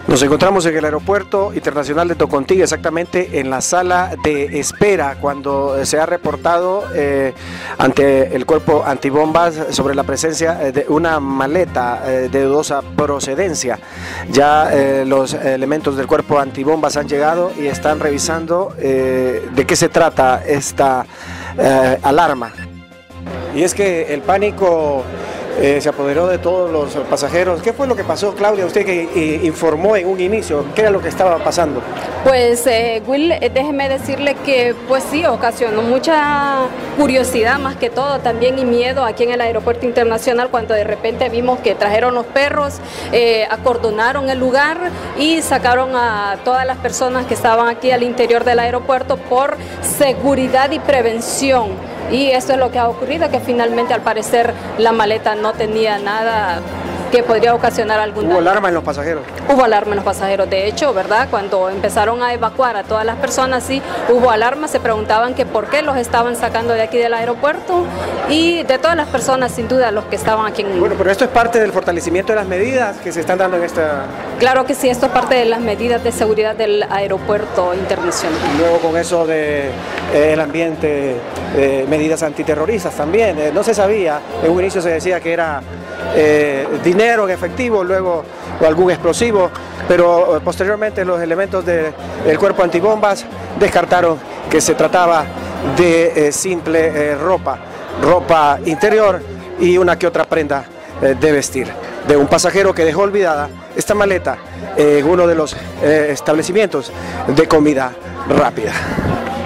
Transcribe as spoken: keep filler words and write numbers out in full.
Nos encontramos en el Aeropuerto Internacional de Tocontí, exactamente en la sala de espera, cuando se ha reportado eh, ante el cuerpo antibombas sobre la presencia de una maleta eh, de dudosa procedencia. Ya eh, los elementos del cuerpo antibombas han llegado y están revisando eh, de qué se trata esta eh, alarma. Y es que el pánico Eh, se apoderó de todos los pasajeros. ¿Qué fue lo que pasó, Claudia? Usted que eh, informó en un inicio, ¿qué era lo que estaba pasando? Pues eh, Will, eh, déjeme decirle que pues sí, ocasionó mucha curiosidad más que todo también y miedo aquí en el Aeropuerto Internacional cuando de repente vimos que trajeron los perros, eh, acordonaron el lugar y sacaron a todas las personas que estaban aquí al interior del aeropuerto por seguridad y prevención. Y esto es lo que ha ocurrido, que finalmente al parecer la maleta no tenía nada que podría ocasionar algún daño. ¿Hubo alarma en los pasajeros? Hubo alarma en los pasajeros, de hecho, ¿verdad? Cuando empezaron a evacuar a todas las personas, sí, hubo alarma, se preguntaban que por qué los estaban sacando de aquí del aeropuerto y de todas las personas, sin duda, los que estaban aquí en... Bueno, pero esto es parte del fortalecimiento de las medidas que se están dando en esta... Claro que sí, esto es parte de las medidas de seguridad del Aeropuerto Internacional. Y luego con eso de eh, el ambiente, eh, medidas antiterroristas también, eh, no se sabía, en un inicio se decía que era eh, dinero en efectivo, luego o algún explosivo, pero eh, posteriormente los elementos de, del cuerpo antibombas descartaron que se trataba de eh, simple eh, ropa, ropa interior y una que otra prenda eh, de vestir, de un pasajero que dejó olvidada esta maleta en uno de los eh, establecimientos de comida rápida.